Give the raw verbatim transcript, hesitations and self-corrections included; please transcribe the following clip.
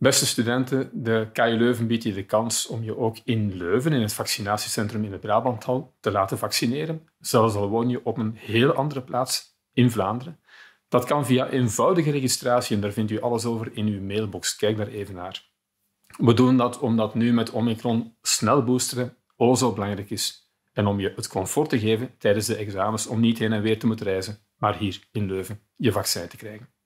Beste studenten, de K U Leuven biedt je de kans om je ook in Leuven, in het vaccinatiecentrum in de Brabanthal, te laten vaccineren, zelfs al woon je op een heel andere plaats in Vlaanderen. Dat kan via eenvoudige registratie en daar vindt u alles over in uw mailbox. Kijk daar even naar. We doen dat omdat nu met Omicron snel boosteren o zo belangrijk is en om je het comfort te geven tijdens de examens om niet heen en weer te moeten reizen, maar hier in Leuven je vaccin te krijgen.